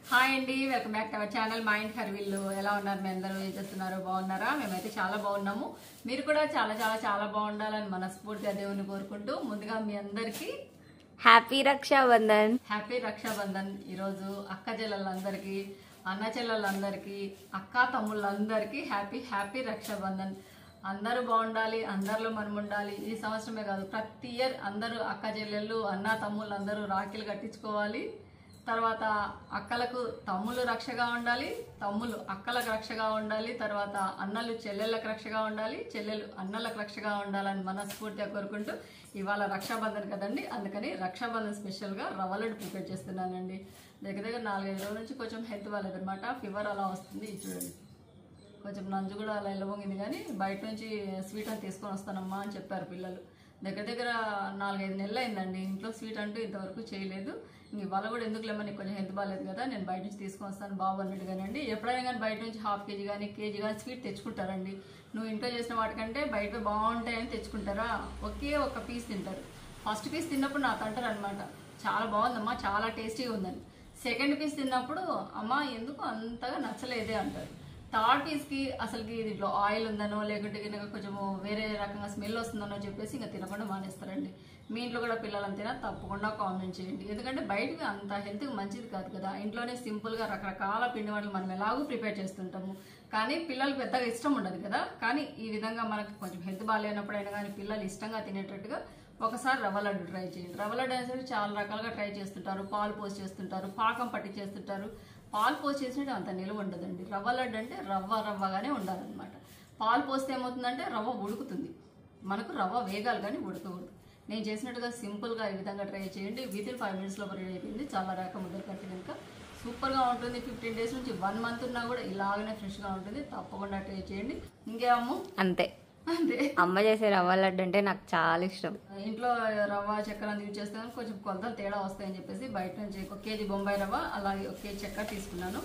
Hi అండి, welcome back to our channel mind Harvillu. ఎలా ఉన్నారు? మీ అందరూ ఏం చేస్తున్నారు? బాగున్నారా? మేమైతే చాలా బాగున్నాము. మీరు కూడా చాలా చాలా చాలా బాగుండాలని మనస్ఫూర్తిగా దేవుని కోరుకుంటూ ముందుగా మీ అందరికీ హ్యాపీ రక్షాబంధన్. హ్యాపీ రక్షాబంధన్. ఈరోజు అక్క చెల్లెళ్ళందరికీ, అన్న చెల్లెళ్ళందరికీ, అక్క తమ్ముళ్ళందరికీ హ్యాపీ హ్యాపీ రక్షాబంధన్. అందరూ బాగుండాలి, అందరిలో మనం ఉండాలి. ఈ సంవత్సరమే కాదు, ప్రతి ఇయర్ అందరూ అక్క చెల్లెళ్ళు, అన్న తమ్ముళ్ళు అందరూ రాఖీలు కట్టించుకోవాలి. తర్వాత అక్కలకు తమ్ముళ్ళు రక్షగా ఉండాలి, తమ్ముళ్ళు అక్కలకు రక్షగా ఉండాలి. తర్వాత అన్నలు చెల్లెళ్ళకు రక్షగా ఉండాలి, చెల్లెలు అన్నలకు రక్షగా ఉండాలని మనస్ఫూర్తిగా కోరుకుంటూ ఇవాళ రక్షాబంధన్ కదండి, అందుకని రక్షాబంధన్ స్పెషల్గా రవ్వ లడ్డు ప్రిపేర్ చేస్తున్నానండి. దగ్గర దగ్గర 4-5 రోజుల నుంచి కొంచెం హెల్త్ బాగాలేదనమాట, ఫీవర్ అలా వస్తుంది. ఇది చూడండి, కొంచెం నంజు కూడా అలా ఎల్లబొంగింది. కానీ బయట నుంచి స్వీట్ అని తీసుకొని వస్తానమ్మా అని చెప్పారు పిల్లలు. దగ్గర దగ్గర 4-5 నెలలు అయిందండి ఇంట్లో స్వీట్ అంటూ ఇంతవరకు చేయలేదు. ఇవాళ కూడా ఎందుకు లేమని, కొంచెం హెల్త్ బాగాలేదు కదా, నేను బయట నుంచి తీసుకొని వస్తాను బాబు అన్నట్టుగానండి. ఎప్పుడైనా కానీ బయట నుంచి ½ కేజీ కానీ కేజీ కానీ స్వీట్ తెచ్చుకుంటారండి. నువ్వు ఇంట్లో చేసిన వాటికంటే బయట బాగుంటాయని తెచ్చుకుంటారా, ఒకే ఒక పీస్ తింటారు. ఫస్ట్ పీస్ తిన్నప్పుడు నాకు అంటారు అనమాట, చాలా బాగుందమ్మా, చాలా టేస్టీగా ఉందని. సెకండ్ పీస్ తిన్నప్పుడు అమ్మ ఎందుకు అంతగా నచ్చలేదే అంటారు. థర్డ్ పీస్కి అసలుకి దీంట్లో ఆయిల్ ఉందనో లేకుంటే కనుక కొంచెము వేరే రకంగా స్మెల్ వస్తుందనో చెప్పేసి ఇంకా తినకుండా మానేస్తారండి. మీ ఇంట్లో కూడా పిల్లలంతేనా? తప్పకుండా కామెంట్ చేయండి. ఎందుకంటే బయటకి అంత హెల్త్కి మంచిది కాదు కదా. ఇంట్లోనే సింపుల్గా రకరకాల పిండి వంటలు మనం ఎలాగూ ప్రిపేర్ చేస్తుంటాము, కానీ పిల్లలకు పెద్దగా ఇష్టం ఉండదు కదా. కానీ ఈ విధంగా మనకు కొంచెం హెల్త్ బాగాలేనప్పుడైనా కానీ పిల్లలు ఇష్టంగా తినేటట్టుగా ఒకసారి రవ్వ లడ్డు ట్రై చేయండి. రవ్వ లడ్డు అనేసరికి చాలా రకాలుగా ట్రై చేస్తుంటారు. పాలు పోసి చేస్తుంటారు, పాకం పట్టి చేస్తుంటారు. పాలు పోసి చేసినట్టు అంత నిలువ ఉండదండి. రవ్వ లడ్డు అంటే రవ్వగానే ఉండాలన్నమాట. పాలు పోస్తే ఏమవుతుందంటే రవ్వ ఉడుకుతుంది, మనకు రవ్వ వేగాలి కానీ ఉడకకూడదు. నేను చేసినట్టుగా సింపుల్గా ఈ విధంగా ట్రై చేయండి. వితిన్ 5 minutesలో రెడీ అయిపోయింది. చాలా రకం ముద్ద కట్టి కనుక సూపర్గా ఉంటుంది. 15 days నుంచి 1 month ఉన్నా కూడా ఇలాగనే ఫ్రెష్గా ఉంటుంది. తప్పకుండా ట్రై చేయండి. ఇంకేమో అంతే అంతే. అమ్మ చేసే రవ్వ లడ్డు అంటే నాకు చాలా ఇష్టం. ఇంట్లో రవ్వ చక్కెర యూజ్ చేస్తే కొంచెం కొలతలు తేడా వస్తాయని చెప్పేసి బయట నుంచి 1 కేజీ బొంబాయి రవ్వ, అలాగే 1 కేజీ చక్కెర తీసుకున్నాను.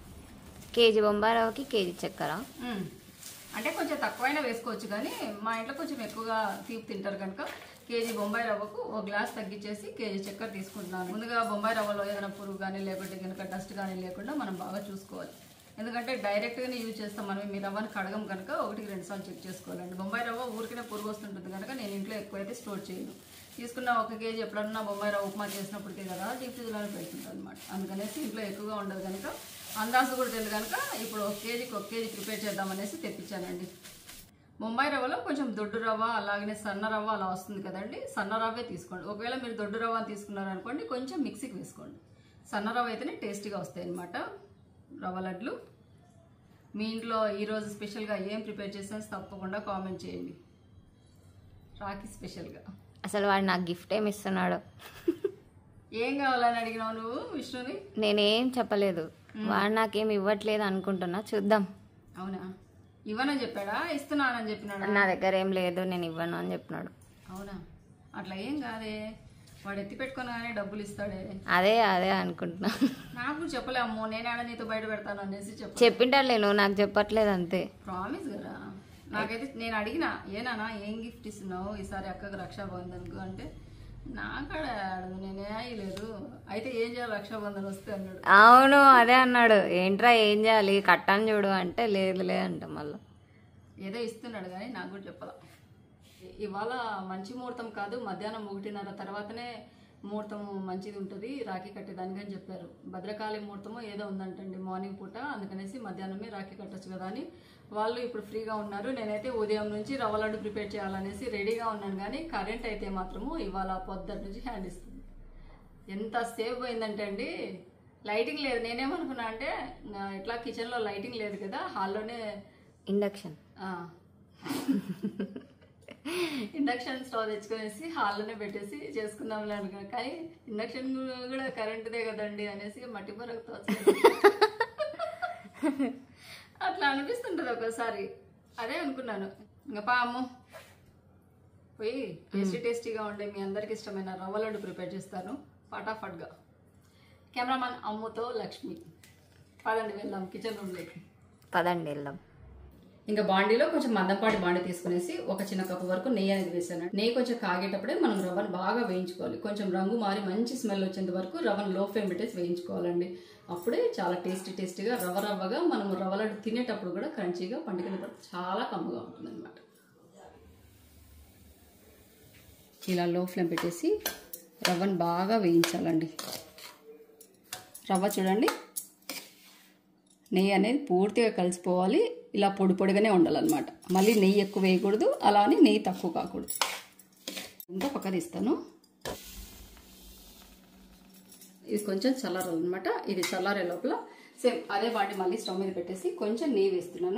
కేజీ బొంబాయి రవ్వకి కేజీ చక్కెర అంటే కొంచెం తక్కువైనా వేసుకోవచ్చు, కానీ మా ఇంట్లో కొంచెం ఎక్కువగా తీపి తింటారు కనుక కేజీ బొంబాయి రవ్వకు 1 గ్లాస్ తగ్గించేసి కేజీ చక్కెర తీసుకుంటున్నాను. ముందుగా బొంబాయి రవ్వలో ఏదైనా పురుగు కానీ లేకుంటే కనుక డస్ట్ కానీ లేకుండా మనం బాగా చూసుకోవాలి. ఎందుకంటే డైరెక్ట్గానే యూజ్ చేస్తాం మనం. మీ రవ్వని కడగం కనుక 1-2 సార్లు చెక్ చేసుకోవాలండి. బొంబాయి రవ్వ ఊరికనే పురుగు వస్తుంటుంది కనుక నేను ఇంట్లో ఎక్కువైతే స్టోర్ చేయను. తీసుకున్న 1 కేజీ ఎప్పుడన్నా బొంబాయి రవ్వ ఉప్మా చేసినప్పటికే కదా డీప్ ఫ్రిడ్జ్లోనే పెడుతుంటాను అనమాట. అందుకనేసి ఇంట్లో ఎక్కువగా ఉండదు కనుక అందాజు కూడా తెలియదు కనుక ఇప్పుడు 1 కేజీకి 1 కేజీ ప్రిపేర్ చేద్దామనేసి తెప్పించానండి. బొంబాయి రవ్వలో కొంచెం దొడ్డు రవ్వ అలాగనే సన్న రవ్వ అలా వస్తుంది కదండి, సన్న రవ్వే తీసుకోండి. ఒకవేళ మీరు దొడ్డు రవ్వ తీసుకున్నారనుకోండి కొంచెం మిక్సీకి వేసుకోండి. సన్న రవ్వ అయితేనే టేస్టీగా వస్తాయి అన్నమాట రవ్వ లడ్లు. మీ ఇంట్లో ఈరోజు స్పెషల్గా ఏం ప్రిపేర్ చేసాను తప్పకుండా కామెంట్ చేయండి. రాఖీ స్పెషల్గా అసలు వాడు నాకు గిఫ్ట్ ఏమి ఇస్తున్నాడు? ఏం కావాలని అడిగినావు నువ్వు విష్ణుని? నేనేం చెప్పలేదు, వాడు నాకేం ఇవ్వట్లేదు అనుకుంటున్నా, చూద్దాం. అవునా? ఇవ్వనని చెప్పాడా, ఇస్తున్నానని చెప్పినాడు? నా దగ్గర ఏం లేదు, నేను ఇవ్వను అని చెప్పినాడు. అవునా? అట్లా ఏం కాదే, వాడు ఎత్తి పెట్టుకుని డబ్బులు ఇస్తాడే. అదే అనుకుంటున్నా. నాకు చెప్పలేము, నేను ఆడ నీతో బయట పెడతాను అనేసి చెప్పింటాడులే, నువ్వు నాకు చెప్పట్లేదు అంతే. ప్రామిస్ కదా. నాకైతే నేను అడిగినా, ఏనా ఏం గిఫ్ట్ ఇస్తున్నావు ఈసారి అక్కకు రక్షాబంధన్కు అంటే, నాకాడ అడదు, నేనే అయ్యలేదు. అయితే ఏం చేయాలి రక్షాబంధన్ వస్తే అన్నాడు. అవును అదే అన్నాడు. ఏంట్రా ఏం చేయాలి, కట్టాను చూడు అంటే లేదులే అంట. మళ్ళీ ఏదో ఇస్తున్నాడు కానీ నాకు కూడా చెప్పాల. ఇవాళ మంచి ముహూర్తం కాదు, మధ్యాహ్నం 1:30 తర్వాతనే ముహూర్తం మంచిది ఉంటుంది రాఖీ కట్టేదానికి అని చెప్పారు. భద్రకాళి ముహూర్తము ఏదో ఉందంటండి మార్నింగ్ పూట, అందుకనేసి మధ్యాహ్నమే రాఖీ కట్టచ్చు కదా అని వాళ్ళు ఇప్పుడు ఫ్రీగా ఉన్నారు. నేనైతే ఉదయం నుంచి రవ్వ లడ్డు ప్రిపేర్ చేయాలనేసి రెడీగా ఉన్నాను, కానీ కరెంట్ అయితే మాత్రము ఇవాళ పొద్దుట నుంచి హ్యాండ్ ఇస్తుంది. ఎంత సేఫ్ పోయిందంటే అండి, లైటింగ్ లేదు. నేనేమనుకున్నా అంటే ఇట్లా కిచెన్లో లైటింగ్ లేదు కదా, హాల్లోనే ఇండక్షన్ స్టవ్ తెచ్చుకునేసి హాల్లోనే పెట్టేసి చేసుకుందాంలే అనుకున్నాను. కానీ ఇండక్షన్ కూడా కరెంటుదే కదండి అనేసి మట్టి పొరతో అట్లా అనిపిస్తుంటుంది ఒక్కోసారి. అదే అనుకున్నాను, ఇంకా పాము పోయి టేస్టీగా ఉండే మీ అందరికి ఇష్టమైన రవ్వ లడ్డు ప్రిపేర్ చేస్తాను ఫటాఫట్గా. కెమెరామాన్ అమ్ముతో లక్ష్మి. పదండి వెళ్దాం కిచెన్ రూమ్లోకి. పదండి వెళ్దాం. ఇంకా బాండీలో కొంచెం మందంపాటి బాండీ తీసుకునేసి ఒక చిన్న కప్పు వరకు నెయ్యి అనేది వేసాను. నెయ్యి కొంచెం కాగేటప్పుడే మనం రవ్వను బాగా వేయించుకోవాలి. కొంచెం రంగు మారి మంచి స్మెల్ వచ్చేంత వరకు రవ్వను లో ఫ్లేమ్ పెట్టేసి వేయించుకోవాలండి. అప్పుడే చాలా టేస్టీగా రవ్వగా మనం రవ్వ లడ్డు తినేటప్పుడు కూడా క్రంచీగా పండుగ చాలా కమ్మగా ఉంటుంది అనమాట. ఇలా లో ఫ్లేమ్ పెట్టేసి రవ్వను బాగా వేయించాలండి. రవ్వ చూడండి నెయ్యి అనేది పూర్తిగా కలిసిపోవాలి. ఇలా పొడిగానే ఉండాలన్నమాట. మళ్ళీ నెయ్యి ఎక్కువ వేయకూడదు, అలా అని నెయ్యి తక్కువ కాకూడదు. ఇంకా పక్క తీస్తాను. ఇది కొంచెం చల్లారాలన్నమాట. ఇది చల్లారే లోపల సేమ్ అదే వాటి మళ్ళీ స్టవ్ మీద పెట్టేసి కొంచెం నెయ్యి వేస్తున్నాను.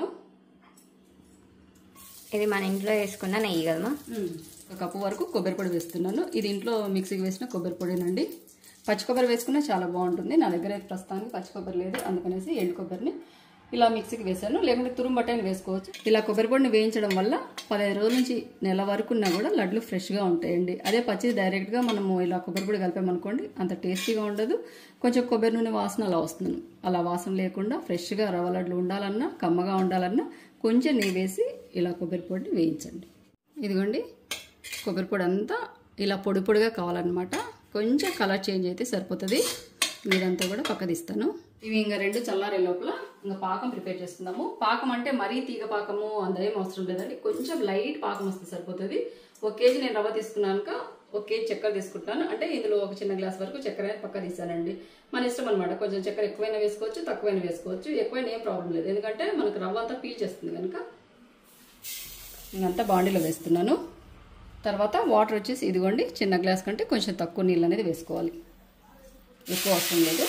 ఇది మన ఇంట్లో వేసుకున్న నెయ్యి కదమ్మా. ఒక కప్పు వరకు కొబ్బరి పొడి వేస్తున్నాను. ఇది ఇంట్లో మిక్సీకి వేసిన కొబ్బరి పొడినండి. పచ్చి కొబ్బరి వేసుకున్నా చాలా బాగుంటుంది. నా దగ్గర అయితే ప్రస్తుతానికి పచ్చి కొబ్బరి లేదు, అందుకనేసి ఎండు కొబ్బరిని ఇలా మిక్సీకి వేసాను. లేకుంటే తురుంబట్టని వేసుకోవచ్చు. ఇలా కొబ్బరి పొడిని వేయించడం వల్ల 15 రోజుల నుంచి నెల వరకున్నా కూడా లడ్లు ఫ్రెష్గా ఉంటాయండి. అదే పచ్చి డైరెక్ట్గా మనము ఇలా కొబ్బరి పొడి కలిపామనుకోండి అంత టేస్టీగా ఉండదు. కొంచెం కొబ్బరి నూనె వాసన అలా వస్తుంది. అలా వాసన లేకుండా ఫ్రెష్గా రవ్వ లడ్లు ఉండాలన్నా కమ్మగా ఉండాలన్నా కొంచెం నెయ్యి వేసి ఇలా కొబ్బరి పొడిని వేయించండి. ఇదిగోండి కొబ్బరి పొడి అంతా ఇలా పొడిగా కావాలన్నమాట. కొంచెం కలర్ చేంజ్ అయితే సరిపోతుంది. మీదంతా కూడా పక్క తీస్తాను. ఇవి ఇంకా 2 చల్లారే లోపల ఇంకా పాకం ప్రిపేర్ చేసుకుందాము. పాకం అంటే మరీ తీగ పాకము అందేం అవసరం లేదండి. కొంచెం లైట్ పాకం వస్తే సరిపోతుంది. 1 కేజీ నేను రవ్వ తీసుకున్నాక 1 కేజీ చక్కెర తీసుకుంటాను. అంటే ఇందులో ఒక చిన్న గ్లాస్ వరకు చక్కెర పక్క తీసానండి. మన ఇష్టం అనమాట. కొంచెం చక్కెర ఎక్కువైనా వేసుకోవచ్చు, తక్కువైనా వేసుకోవచ్చు. ఎక్కువైనా ఏం ప్రాబ్లం లేదు, ఎందుకంటే మనకు రవ్వ అంతా పీల్చేస్తుంది కనుక. ఇంకంతా బాండీలో వేస్తున్నాను. తర్వాత వాటర్ వచ్చేసి ఇదిగోండి చిన్న గ్లాస్ కంటే కొంచెం తక్కువ నీళ్ళు అనేది వేసుకోవాలి, ఎక్కువ అవసరం లేదు.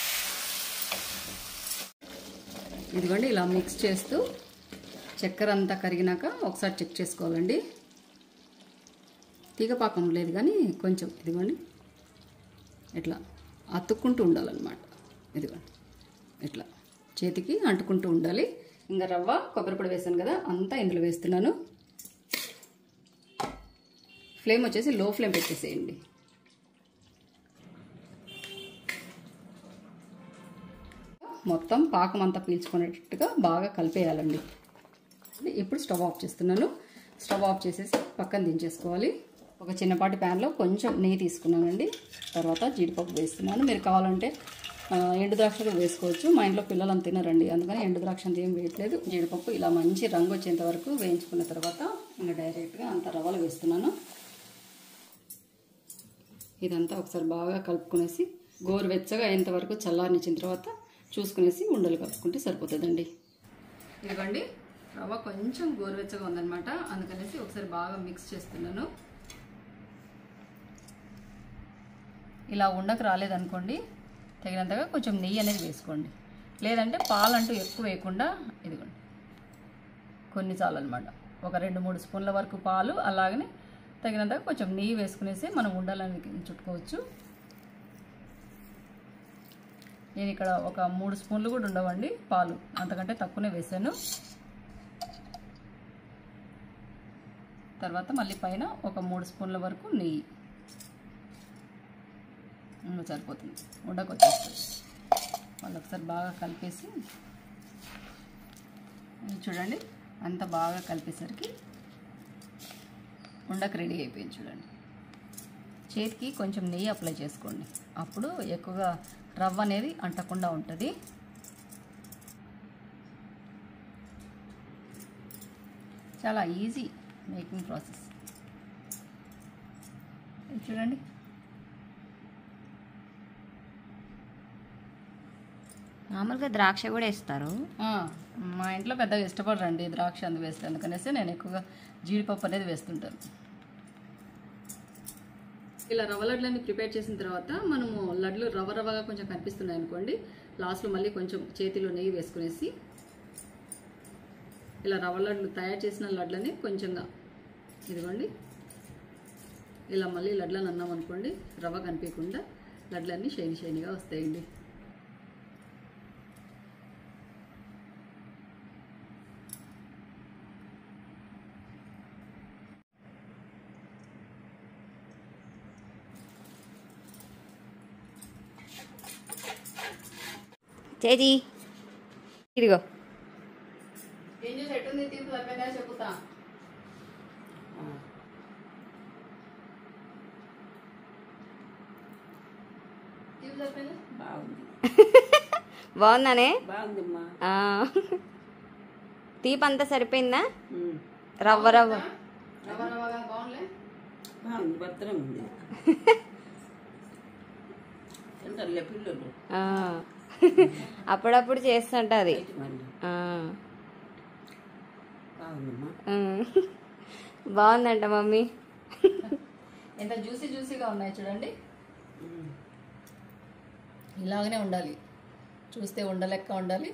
ఇదిగోండి ఇలా మిక్స్ చేస్తూ చక్కెర అంతా కరిగినాక ఒకసారి చెక్ చేసుకోవాలండి. తీగపాకం లేదు కానీ కొంచెం ఇదిగోండి ఇట్లా అతుక్కుంటూ ఉండాలన్నమాట. ఇదిగోండి ఇట్లా చేతికి అంటుకుంటూ ఉండాలి. ఇంకా రవ్వ కొబ్బరి పొడి వేసాను కదా అంతా ఇందులో వేస్తున్నాను. ఫ్లేమ్ వచ్చేసి లో ఫ్లేమ్ పెట్టేసేయండి. మొత్తం పాకం అంతా పీల్చుకునేటట్టుగా బాగా కలిపేయాలండి. ఇప్పుడు స్టవ్ ఆఫ్ చేస్తున్నాను. స్టవ్ ఆఫ్ చేసేసి పక్కన దించేసుకోవాలి. ఒక చిన్నపాటి ప్యాన్లో కొంచెం నెయ్యి తీసుకున్నానండి. తర్వాత జీడిపప్పు వేస్తున్నాను. మీరు కావాలంటే ఎండు ద్రాక్షలు వేసుకోవచ్చు. మా ఇంట్లో పిల్లలు అంత తినరండి, అందుకని ఎండు ద్రాక్ష అంత ఏం వేయట్లేదు. జీడిపప్పు ఇలా మంచి రంగు వచ్చేంత వరకు వేయించుకున్న తర్వాత ఇంకా డైరెక్ట్గా అంత రవ్వలు వేస్తున్నాను. ఇదంతా ఒకసారి బాగా కలుపుకునేసి గోరువెచ్చగా అయ్యేంతవరకు చల్లారనిచ్చిన తర్వాత చూసుకునేసి ఉండలు కలుపుకుంటే సరిపోతుందండి. ఇదిగోండి రవ్వ కొంచెం గోరువెచ్చగా ఉందన్నమాట, అందుకనేసి ఒకసారి బాగా మిక్స్ చేస్తున్నాను. ఇలా ఉండకు రాలేదనుకోండి తగినంతగా కొంచెం నెయ్యి అనేది వేసుకోండి. లేదంటే పాలంటూ ఎక్కువ వేయకుండా ఇదిగోండి కొన్ని చాలన్నమాట. ఒక 2-3 స్పూన్ల వరకు పాలు, అలాగనే తగినంతగా కొంచెం నెయ్యి వేసుకునేసి మనం ఉండాలని చుట్టుకోవచ్చు. నేను ఇక్కడ ఒక 3 స్పూన్లు కూడా ఉండవండి పాలు, అంతకంటే తక్కువనే వేసాను. తర్వాత మళ్ళీ పైన ఒక 3 స్పూన్ల వరకు నెయ్యి సరిపోతుంది. ఉండకొచ్చేస్తుంది. మళ్ళీ ఒకసారి బాగా కలిపేసి చూడండి అంత బాగా కలిపేసరికి ఉండకు రెడీ అయిపోయింది. చూడండి చేతికి కొంచెం నెయ్యి అప్లై చేసుకోండి, అప్పుడు ఎక్కువగా రవ్వ అనేది అంటకుండా ఉంటుంది. చాలా ఈజీ మేకింగ్ ప్రాసెస్. చూడండి మామూలుగా ద్రాక్ష కూడా వేస్తారు. మా ఇంట్లో పెద్దగా ఇష్టపడరండి ద్రాక్ష అందు వేస్తే, అందుకనేసి నేను ఎక్కువగా జీడిపప్పు అనేది వేస్తుంటాను. ఇలా రవ్వ లడ్లన్నీ ప్రిపేర్ చేసిన తర్వాత మనము లడ్లు రవ్వగా కొంచెం కనిపిస్తున్నాయి అనుకోండి, లాస్ట్లో మళ్ళీ కొంచెం చేతిలో నెయ్యి వేసుకునేసి ఇలా రవ్వ లడ్లు తయారు చేసిన లడ్లని కొంచెంగా ఇదిగోండి ఇలా మళ్ళీ లడ్లను అన్నాం అనుకోండి, రవ్వ కనిపించకుండా లడ్లన్నీ షైనీగా వస్తాయండి. చేతి ఇదిగో ఏం చేసి ఎట్టుంది బాగుంది. బాగుందనే బాగుందమ్మా. తీపి అంతా సరిపోయిందా? రవ్వ రవ్వ బాగుంది, భద్రం ఉంది. తింటారులే పిల్లలు. అప్పుడప్పుడు చేస్తుంటది. బాగుందమ్మా. బాగుందంట మమ్మీ. ఎంత జ్యూసీగా ఉన్నాయి చూడండి. ఇలాగనే ఉండాలి, చూస్తే ఉండలెక్క ఉండాలి.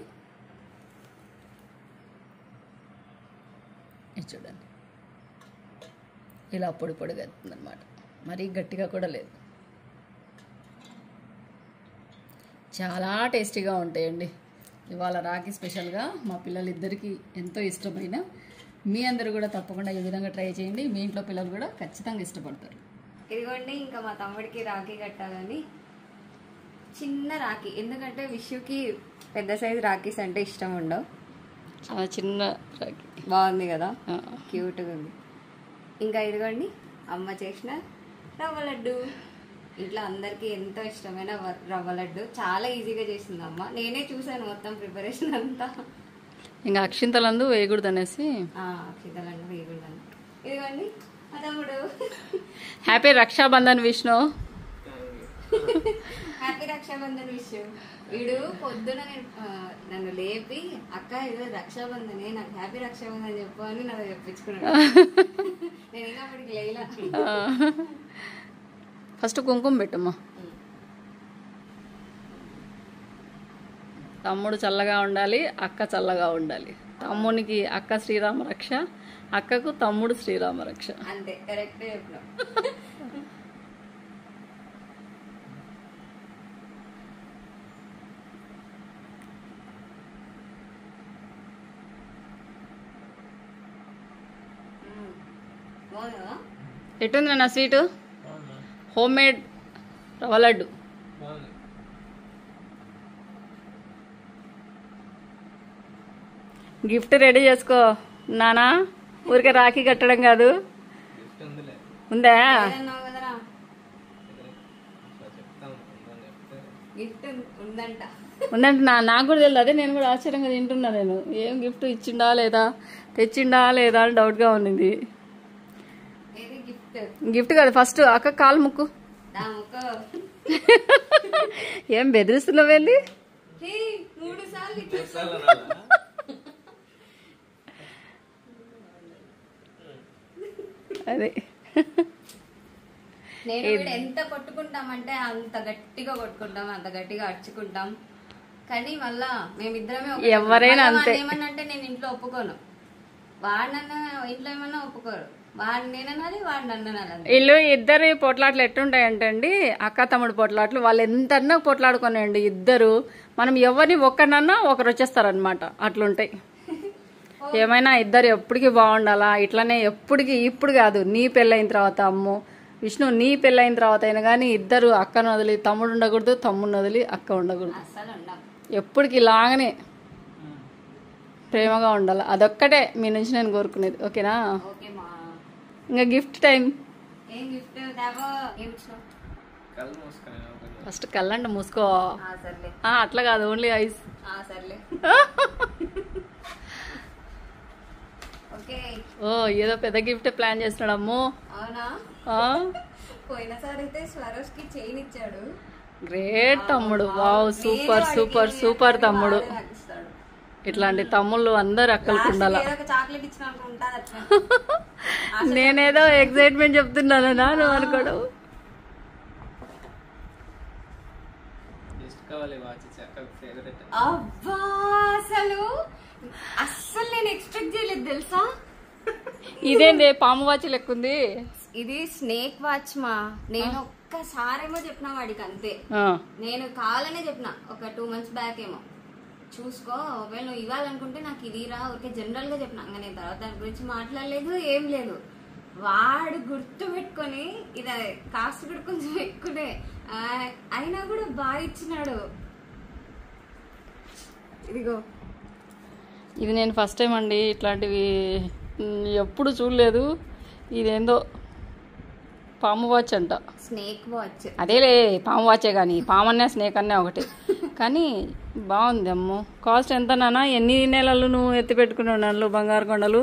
ఇది చూడండి, ఇలా పొడి పొడిగా అవుతుందన్నమాట. మరీ గట్టిగా కూడా లేదు. చాలా టేస్టీగా ఉంటాయండి. ఇవాళ రాఖీ స్పెషల్గా మా పిల్లలిద్దరికీ ఎంతో ఇష్టమైన, మీ అందరూ కూడా తప్పకుండా ఈ విధంగా ట్రై చేయండి. మీ ఇంట్లో పిల్లలు కూడా ఖచ్చితంగా ఇష్టపడతారు. ఇదిగోండి, ఇంకా మా తమ్ముడికి రాఖీ కట్టాలని చిన్న రాఖీ. ఎందుకంటే విషుకి పెద్ద సైజు రాఖీస్ అంటే ఇష్టం ఉండవు. చాలా చిన్న రాఖీ బాగుంది కదా, క్యూట్గా ఉంది. ఇంకా ఇదిగోండి అమ్మ చేసిన రవ్వ లడ్డు. ఇంట్లో అందరికీ ఎంతో ఇష్టమైన రవ్వ లడ్డు. చాలా ఈజీగా చేసింది అమ్మ. నేనే చూసాను మొత్తం ప్రిపరేషన్ అంతా. ఇంకా అక్షింతలందు వేయకూడదు అనేసి. అక్షింతలందు వేయకూడదు. ఇదిగోండి మా తమ్ముడు. హ్యాపీ రక్షాబంధన్ విష్ణు. హ్యాపీ రక్షాబంధన్ విష్. వీడు పొద్దున నన్ను లేపి అక్క ఇది రక్షాబంధనే, నాకు హ్యాపీ రక్షాబంధన్ చెప్పు అని నాకు చెప్పించుకున్నాడు. నేను ఇంకా అప్పటికి లేలా. ఫస్ట్ కుంకుమ పెట్టమ్మా. తమ్ముడు చల్లగా ఉండాలి, అక్క చల్లగా ఉండాలి. తమ్మునికి అక్క శ్రీరామ రక్ష, అక్కకు తమ్ముడు శ్రీరామ రక్ష. అంతే, కరెక్ట్ చెప్పినావు. ఎట్టుంది నా స్వీటు? హోమ్ మేడ్ రవ్వ లడ్డు. గిఫ్ట్ రెడీ చేసుకో నానా, ఊరికే రాఖీ కట్టడం కాదు. ఉందా? ఉందంట. నాకు కూడా తెలియదు. అదే నేను కూడా ఆశ్చర్యంగా తింటున్నా. నేను ఏం గిఫ్ట్ ఇచ్చిండా లేదా, తెచ్చిండా లేదా అని డౌట్గా ఉన్నింది. గిఫ్ట్ కాదు, ఫస్ట్ అక్క కాలు ముక్కు. ఏం బెదిరిస్తున్నావు వెళ్ళి? అదే నేను ఎంత కొట్టుకుంటామంటే అంత గట్టిగా కొట్టుకుంటాం, అంత గట్టిగా అర్చుకుంటాం. కానీ మళ్ళా మేమిద్దరమే ఎవరైనా అంతే. ఏమన్నా నేను ఇంట్లో ఒప్పుకోను, వాడినన్నా ఇంట్లో ఏమన్నా ఒప్పుకోరు. వాడు నేననాలి, వాడు నన్ననాలి. వీళ్ళు ఇద్దరు పొట్లాట్లు ఎట్టుంటాయంటే అండి, అక్క తమ్ముడు పొట్లాట్లు. వాళ్ళు ఎంతన్నా పొట్లాడుకోనండి ఇద్దరు. మనం ఎవరిని ఒక్కనన్నా ఒకరు వచ్చేస్తారనమాట. అట్లుంటాయి. ఏమైనా ఇద్దరు ఎప్పటికీ బాగుండాలా. ఇట్లనే ఎప్పటికీ, ఇప్పుడు కాదు, నీ పెళ్ళైన తర్వాత అమ్ము విష్ణు, నీ పెళ్ళైన తర్వాత అయినా కానీ ఇద్దరు అక్కను వదిలి తమ్ముడు ఉండకూడదు, తమ్ముడిని వదిలి అక్క ఉండకూడదు. ఎప్పటికి ఇలాగనే ప్రేమగా ఉండాలి. అదొక్కటే మీ నుంచి నేను కోరుకునేది. ఓకేనా? ఇంకా గిఫ్ట్ టైం. ఫస్ట్ కళ్ళంట మూసుకో. అట్లా కాదు, ఓన్లీ ఐస్. ఓ ఏదో పెద్ద గిఫ్ట్ ప్లాన్ చేస్తున్నాడు అమ్ము. పోయినసారి అయితే స్వరోజ్ కి చైన్ ఇచ్చాడు. గ్రేట్ తమ్ముడు. వావ్, సూపర్ సూపర్ సూపర్ తమ్ముడు. ఇట్లాంటి తమ్ముళ్ళు అందరు అక్కలకు ఉండాల. నేనేదో ఎక్సైట్మెంట్ చెప్తున్నాను నువ్వు అనుకోడు. అబ్బా, అస్సలు నేను ఎక్స్పెక్ట్ చేయలేదు తెలుసా. ఇదేంది పాము వాచ్ లెక్కుంది? ఇది స్నేక్ వాచ్ మా. నేను ఒక్కసారేమో చెప్పిన వాడికి, అంతే. నేను కావాలనే చెప్పిన, ఒక 2 months బ్యాక్ ఏమో, చూసుకో ఒకవేళ నువ్వు ఇవ్వాలనుకుంటే నాకు ఇది రా, ఊరికే జనరల్ గా చెప్పిన. నేను తర్వాత దాని గురించి మాట్లాడలేదు, ఏం లేదు. వాడు గుర్తు పెట్టుకొని, ఇది కాస్ట్ కూడా కొంచెం ఎక్కువనే అయినా కూడా బాగా ఇచ్చినాడు. ఇదిగో, ఇది నేను ఫస్ట్ టైం అండి ఇట్లాంటివి ఎప్పుడు చూడలేదు. ఇదేందో పాము వాచ్ అంట. Snake watch. అదేలే పాము వాచే కానీ పాము అన్నా స్నేక్ అన్నా ఒకటి. కానీ బాగుంది అమ్మో. కాస్ట్ ఎంత నాన్న? ఎన్ని నెలలు నువ్వు ఎత్తి పెట్టుకున్నావు నన్ను బంగారు కొండలు?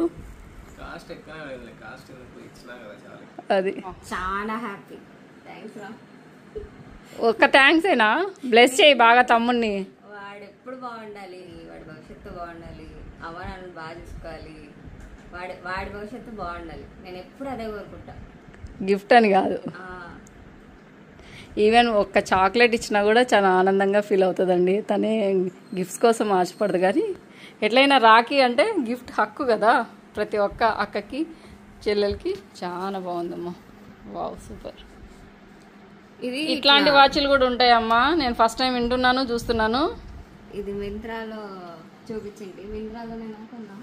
అది చాలా హ్యాపీ. థ్యాంక్స్ రా. ఒక్క థ్యాంక్స్ ఏనా? బ్లెస్ చేయి బాగా తమ్ముడిని. వాడు ఎప్పుడు బాగుండాలి, వాడి భవిష్యత్తు బాగుండాలి, అవ్వ నన్ను బాగా చూసుకోవాలి, వాడి భవిష్యత్తు బాగుండాలి. నేను ఎప్పుడు అదే కోరుకుంటా. గిఫ్ట్ అని కాదు, ఈవెన్ ఒక్క చాక్లెట్ ఇచ్చినా కూడా చాలా ఆనందంగా ఫీల్ అవుతుందండి. తనే గిఫ్ట్స్ కోసం ఆశపడదు, కానీ ఎట్లయినా రాఖీ అంటే గిఫ్ట్ హక్కు కదా ప్రతి ఒక్క అక్కకి చెల్లెలకి. చాలా బాగుందమ్మా. Wow super. ఇది ఇట్లాంటి వాచ్లు కూడా ఉంటాయమ్మా? నేను ఫస్ట్ టైం వింటున్నాను, చూస్తున్నాను. ఇది మింత్రాలో చూపించింది, మింత్రాలో నేను అనుకున్నా.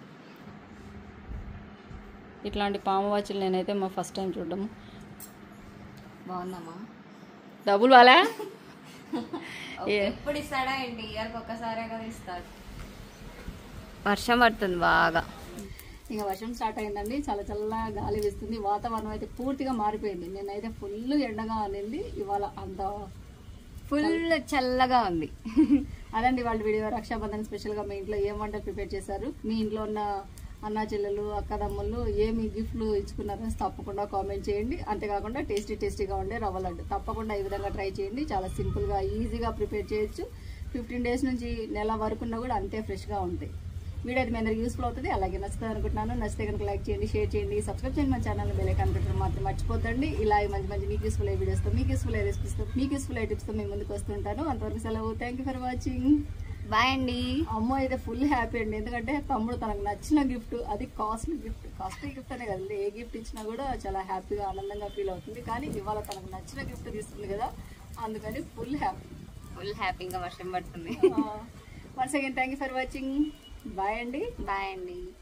ఇట్లాంటి పాము వాచ్లు నేనైతే మా ఫస్ట్ టైం చూడడం. బాగుందమ్మా. డబ్బులు వాళ్ళా? ఎప్పుడు ఇస్తాడా ఏంటి? ఇయర్కి ఒక్కసారే కదా ఇస్తాడు. వర్షం పడుతుంది బాగా. ఇంకా వర్షం స్టార్ట్ అయిందండి. చాలా చల్లగా గాలి వేస్తుంది. వాతావరణం అయితే పూర్తిగా మారిపోయింది. నేనైతే ఫుల్ ఎండగా అనింది, ఇవాళ అంత ఫుల్ చల్లగా ఉంది. అదండి వాళ్ళ వీడియో. రక్షాబంధన్ స్పెషల్గా మీ ఇంట్లో ఏం వంట ప్రిపేర్ చేశారు, మీ ఇంట్లో ఉన్న అన్నా చెల్లెలు అక్కదమ్ముళ్ళు ఏమి గిఫ్ట్లు ఇచ్చుకున్నారో తప్పకుండా కామెంట్ చేయండి. అంతేకాకుండా టేస్టీగా ఉండే రవ్వ లడ్డు తప్పకుండా ఈ విధంగా ట్రై చేయండి. చాలా సింపుల్గా ఈజీగా ప్రిపేర్ చేయొచ్చు. 15 days నుంచి నెల వరకున్నా కూడా అంతే ఫ్రెష్గా ఉంటాయి. వీడియో అయితే మీ అందరికి యూస్ఫుల్ అవుతుంది, అలాగే నచ్చుతుంది అనుకుంటున్నాను. నచ్చితే కనుక లైక్ చేయండి, షేర్ చేయండి, సబ్స్క్రైబ్ చేయండి. మన ఛానల్ బెల్ ఐకాన్ పెట్టడం మాత్రం మర్చిపోతండి. ఇలా మంచి మీకు యూస్ఫుల్ అయ్యే వీడియోస్తో, మీకు యూస్ఫుల్ అయ్యే రెసిపీస్తో, మీకు యూస్ఫుల్ అయ్యే టిప్స్తో మేము ముందుకు వస్తుంటాను. అంతవరకు సెలవు. Thank you for watching. Bye అండి. అమ్మ అయితే ఫుల్ హ్యాపీ అండి, ఎందుకంటే తమ్ముడు తనకు నచ్చిన గిఫ్ట్, అది కాస్ట్లీ గిఫ్ట్ అనే కదా, ఏ గిఫ్ట్ ఇచ్చినా కూడా చాలా హ్యాపీగా ఆనందంగా ఫీల్ అవుతుంది. కానీ ఇవాళ తనకు నచ్చిన గిఫ్ట్ తీసుకుంది కదా, అందుకని ఫుల్ హ్యాపీగా వర్షం పడుతుంది. Once again thank you for watching. Bye అండి. బాయ్ అండి.